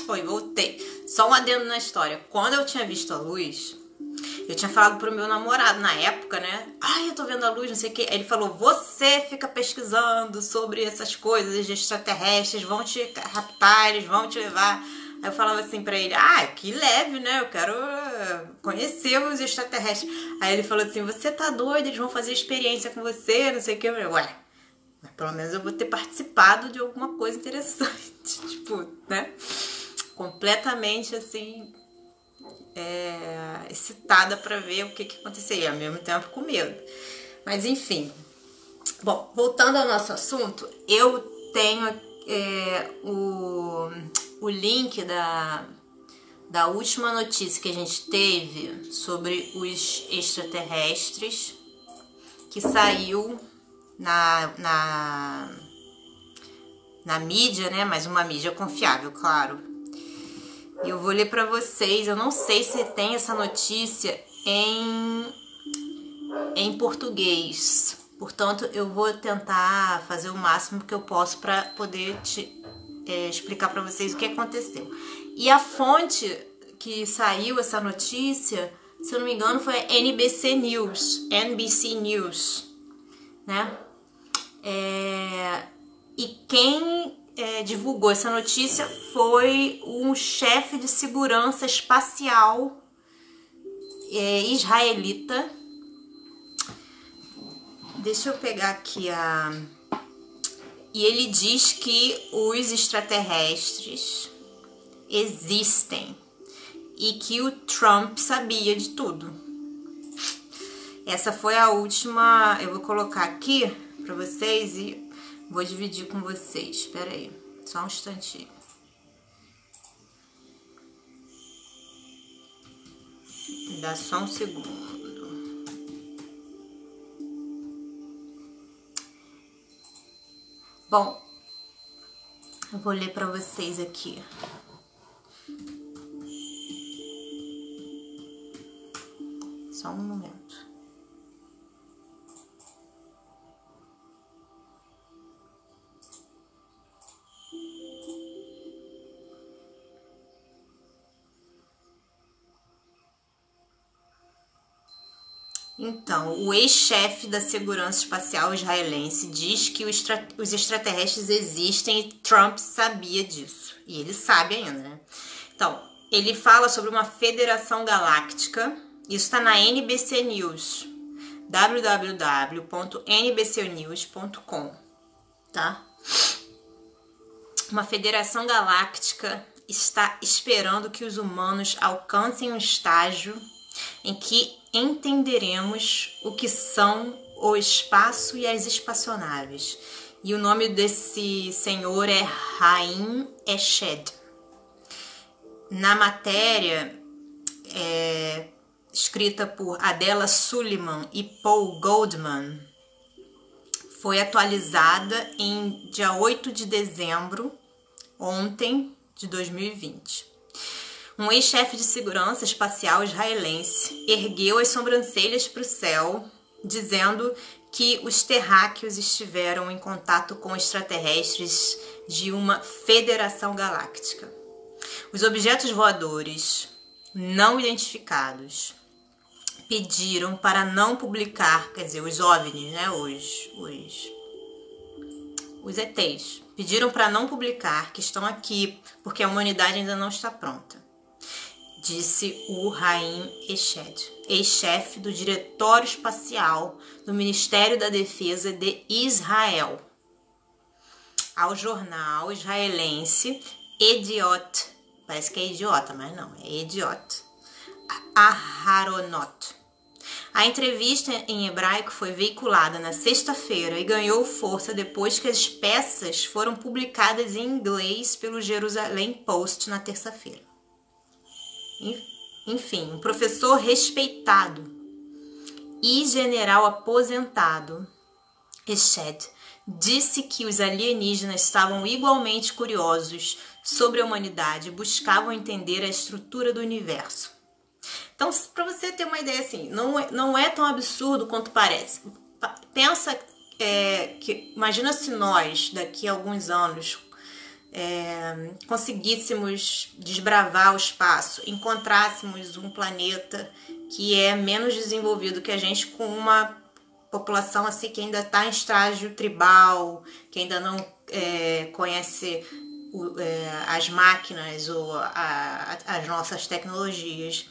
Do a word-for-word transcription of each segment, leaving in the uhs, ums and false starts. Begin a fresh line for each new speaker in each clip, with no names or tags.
Oi, voltei. Só um adendo na história. Quando eu tinha visto a luz, eu tinha falado pro meu namorado na época, né? Ai, eu tô vendo a luz, não sei o que. Aí ele falou, você fica pesquisando sobre essas coisas de extraterrestres, vão te raptar, eles vão te levar. Aí eu falava assim pra ele, ah, que leve, né? Eu quero conhecer os extraterrestres. Aí ele falou assim, você tá doido, eles vão fazer experiência com você, não sei o que. Eu falei, ué, mas pelo menos eu vou ter participado de alguma coisa interessante. Tipo, né? Completamente assim, é, excitada pra ver o que que acontecia, e ao mesmo tempo com medo. Mas enfim. Bom, voltando ao nosso assunto, eu tenho é, o, o link da, da última notícia que a gente teve sobre os extraterrestres, que saiu na, na, na mídia, né? Mas uma mídia confiável, claro. E eu vou ler para vocês. Eu não sei se tem essa notícia em, em português. Portanto, eu vou tentar fazer o máximo que eu posso para poder te, é, explicar para vocês o que aconteceu. E a fonte que saiu essa notícia, se eu não me engano, foi a N B C News. N B C News, né? É, e quem é, divulgou essa notícia foi um chefe de segurança espacial é, israelita. Deixa eu pegar aqui a... E ele diz que os extraterrestres existem e que o Trump sabia de tudo. Essa foi a última... Eu vou colocar aqui para vocês e vou dividir com vocês. Espera aí, só um instantinho. Dá só um segundo. Bom, eu vou ler para vocês aqui. Só um momento. Então, o ex-chefe da segurança espacial israelense diz que os extraterrestres existem e Trump sabia disso. E ele sabe ainda, né? Então, ele fala sobre uma federação galáctica. Isso está na N B C News. w w w ponto n b c news ponto com, tá? Uma federação galáctica está esperando que os humanos alcancem um estágio em que entenderemos o que são o espaço e as espaçonaves. E o nome desse senhor é Haim Eshed. Na matéria, é, escrita por Adela Suleiman e Paul Goldman, foi atualizada em dia oito de dezembro, ontem, de dois mil e vinte. Um ex-chefe de segurança espacial israelense ergueu as sobrancelhas para o céu, dizendo que os terráqueos estiveram em contato com extraterrestres de uma federação galáctica. Os objetos voadores não identificados pediram para não publicar, quer dizer, os OVNIs, né, os, os, os E Tês, pediram para não publicar que estão aqui porque a humanidade ainda não está pronta. Disse o Haim Eshed, ex-chefe do Diretório Espacial do Ministério da Defesa de Israel, ao jornal israelense Ediot, parece que é idiota, mas não, é Ediot, Aharonot. A entrevista em hebraico foi veiculada na sexta-feira e ganhou força depois que as peças foram publicadas em inglês pelo Jerusalem Post na terça-feira. Enfim, um professor respeitado e general aposentado, Eshed, disse que os alienígenas estavam igualmente curiosos sobre a humanidade e buscavam entender a estrutura do universo. Então, para você ter uma ideia assim, não é, não é tão absurdo quanto parece. Pensa é, que, imagina se nós, daqui a alguns anos, é, conseguíssemos desbravar o espaço, encontrássemos um planeta que é menos desenvolvido que a gente, com uma população assim que ainda está em estágio tribal, que ainda não é, conhece o, é, as máquinas ou a, a, as nossas tecnologias.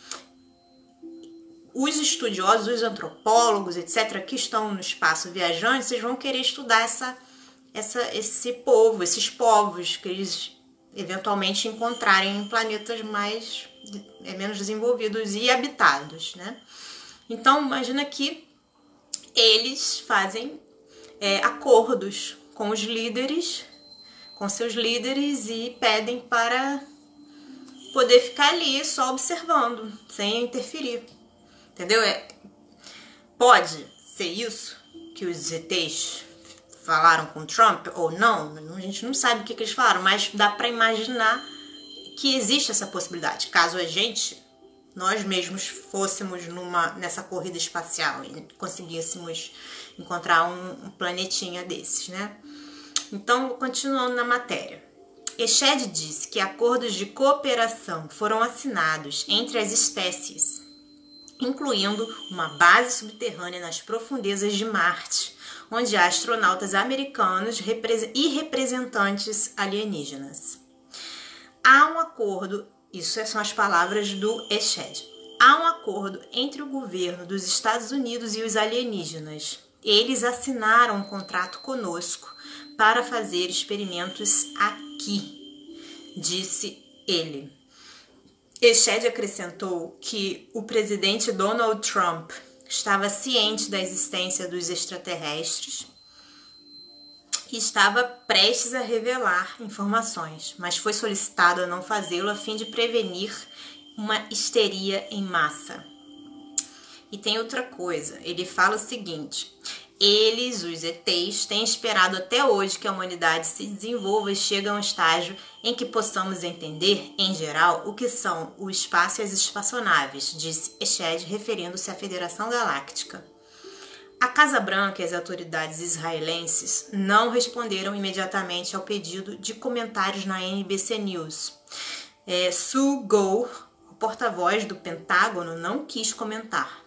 Os estudiosos, os antropólogos, etcétera, que estão no espaço viajante, vocês vão querer estudar essa, essa, esse povo, esses povos que eles eventualmente encontrarem em planetas mais é, menos desenvolvidos e habitados, né? Então, imagina que eles fazem é, acordos com os líderes, com seus líderes, e pedem para poder ficar ali só observando, sem interferir. Entendeu? É, pode ser isso que os E Tês falaram com Trump ou não, a gente não sabe o que, que eles falaram, mas dá para imaginar que existe essa possibilidade, caso a gente, nós mesmos, fôssemos numa, nessa corrida espacial e conseguíssemos encontrar um, um planetinha desses, né? Então, continuando na matéria. Eshed disse que acordos de cooperação foram assinados entre as espécies, incluindo uma base subterrânea nas profundezas de Marte, onde há astronautas americanos e representantes alienígenas. Há um acordo, isso são as palavras do Eshed, há um acordo entre o governo dos Estados Unidos e os alienígenas. Eles assinaram um contrato conosco para fazer experimentos aqui, disse ele. Eshed acrescentou que o presidente Donald Trump estava ciente da existência dos extraterrestres e estava prestes a revelar informações, mas foi solicitado a não fazê-lo a fim de prevenir uma histeria em massa. E tem outra coisa, ele fala o seguinte: eles, os E Tês, têm esperado até hoje que a humanidade se desenvolva e chegue a um estágio em que possamos entender, em geral, o que são o espaço e as espaçonaves, disse Eshed, referindo-se à Federação Galáctica. A Casa Branca e as autoridades israelenses não responderam imediatamente ao pedido de comentários na N B C News. É, Sue Gough, o porta-voz do Pentágono, não quis comentar.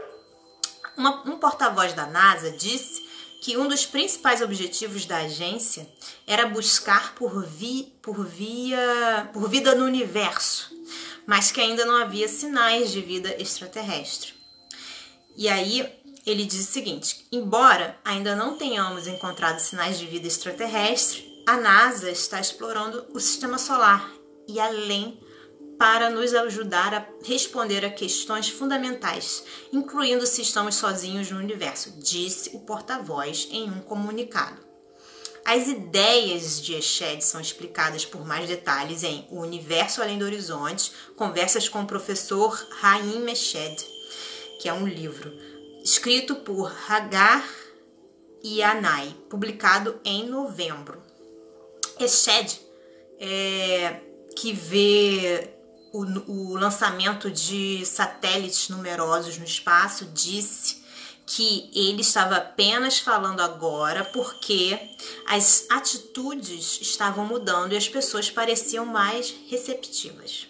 Uma, um porta-voz da NASA disse que um dos principais objetivos da agência era buscar por, vi, por, via, por vida no universo, mas que ainda não havia sinais de vida extraterrestre. E aí ele diz o seguinte: embora ainda não tenhamos encontrado sinais de vida extraterrestre, a NASA está explorando o sistema solar e além para nos ajudar a responder a questões fundamentais, incluindo se estamos sozinhos no universo, disse o porta-voz em um comunicado. As ideias de Eshed são explicadas por mais detalhes em O Universo Além do Horizonte, Conversas com o Professor Haim Eshed, que é um livro escrito por Hagar Yanai, publicado em novembro. Eshed, é, que vê O, o lançamento de satélites numerosos no espaço, disse que ele estava apenas falando agora porque as atitudes estavam mudando e as pessoas pareciam mais receptivas.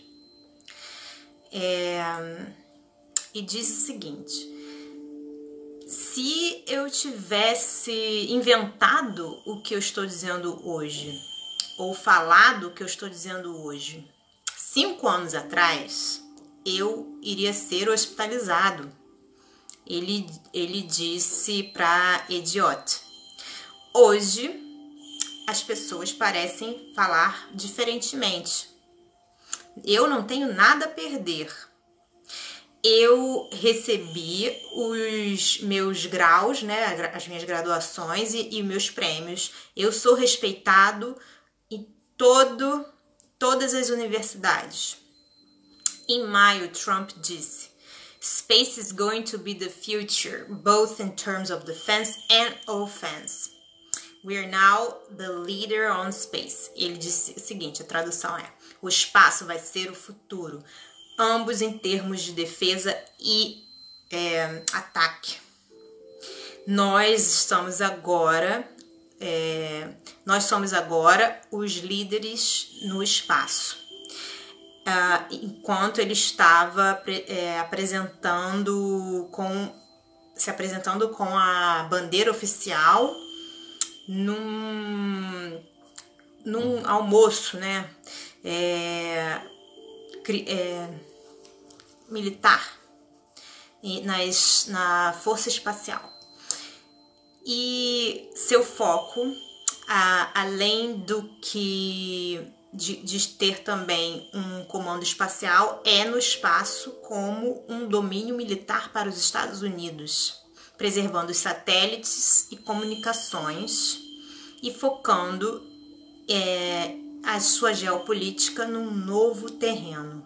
É, e disse o seguinte: se eu tivesse inventado o que eu estou dizendo hoje, ou falado o que eu estou dizendo hoje, Cinco anos atrás, eu iria ser hospitalizado. Ele, ele disse para Idiot. Hoje, as pessoas parecem falar diferentemente. Eu não tenho nada a perder. Eu recebi os meus graus, né, as minhas graduações e, e meus prêmios. Eu sou respeitado em todo todas as universidades. Em maio, Trump disse: Space is going to be the future, both in terms of defense and offense. We are now the leader on space. Ele disse o seguinte, a tradução é: o espaço vai ser o futuro, ambos em termos de defesa e é, ataque. Nós estamos agora é, nós somos agora os líderes no espaço. Uh, enquanto ele estava é, apresentando com, se apresentando com a bandeira oficial num, num almoço, né, é, é, militar nas, na Força Espacial. E seu foco, a, além do que de, de ter também um comando espacial, é no espaço como um domínio militar para os Estados Unidos, preservando os satélites e comunicações e focando é, a sua geopolítica num novo terreno.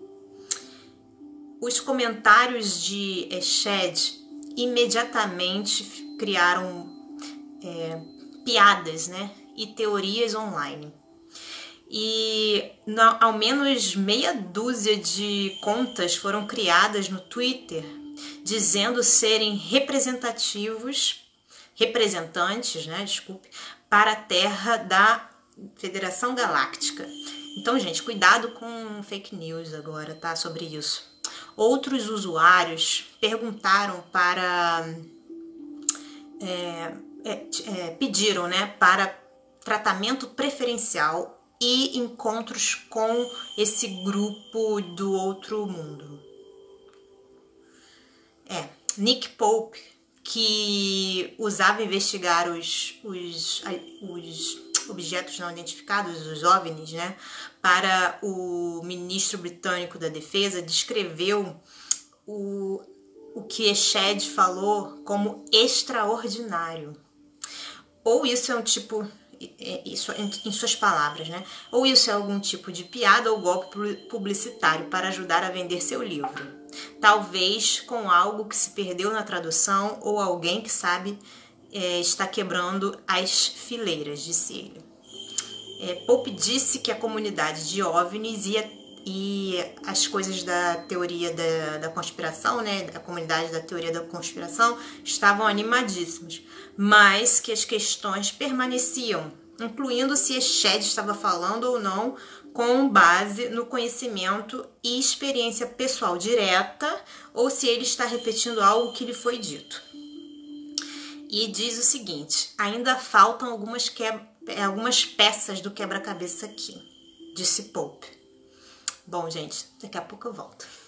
Os comentários de Shed imediatamente criaram é, piadas, né, e teorias online. E não, ao menos meia dúzia de contas foram criadas no Twitter dizendo serem representativos, representantes, né, desculpe, para a Terra da Federação Galáctica. Então, gente, cuidado com fake news agora, tá, sobre isso. Outros usuários perguntaram para... É, é, é, pediram, né, para tratamento preferencial e encontros com esse grupo do outro mundo. É, Nick Pope, que usava investigar os, os, os objetos não identificados, os OVNIs, né, para o ministro britânico da Defesa, descreveu o, o que Shed falou como extraordinário. Ou isso é um tipo... Isso, em suas palavras, né? Ou isso é algum tipo de piada ou golpe publicitário para ajudar a vender seu livro. Talvez com algo que se perdeu na tradução ou alguém que sabe é, está quebrando as fileiras, disse ele. É, Pope disse que a comunidade de OVNIs ia, e as coisas da teoria da, da conspiração, né? A comunidade da teoria da conspiração estavam animadíssimos, mas que as questões permaneciam, incluindo se Shed estava falando ou não com base no conhecimento e experiência pessoal direta ou se ele está repetindo algo que lhe foi dito. E diz o seguinte: ainda faltam algumas, que... algumas peças do quebra-cabeça aqui, disse Pope. Bom, gente, daqui a pouco eu volto.